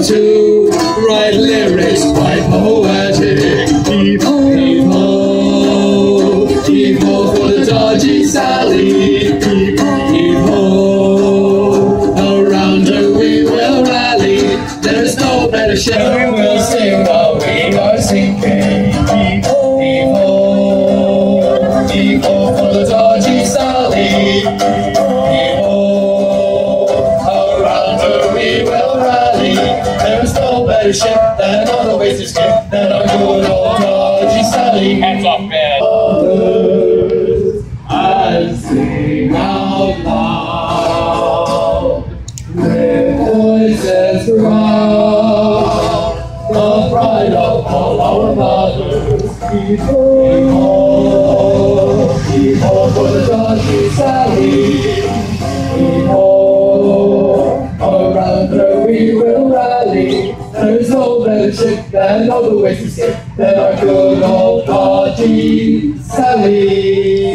to write lyrics quite poetic. Heave-ho, heave-ho, heave-ho for the dodgy Sally. Heave-ho, around her we will rally. There's no better ship. We will sing while we are sinking. Heave-ho, heave-ho, heave-ho for the dodgy Sally. Heave-ho, around her we will rally. There's no better ship than all the ways to skip than our good old dodgy Sally. Hands off, man. And sing out loud with voices proud, the pride of all our mothers. Heave-ho, heave-ho for the dodgy Sally. Heave-ho, around her we will rally. There's no better ship than all the ways to skip than our good old dodgy Sally.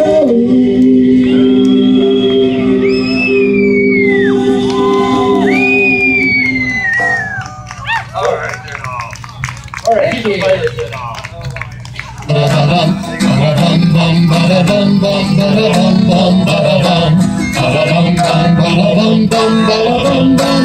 Alright, keep it Bum bum bum bum bum bum bum bum bum bum bum bum bum bum.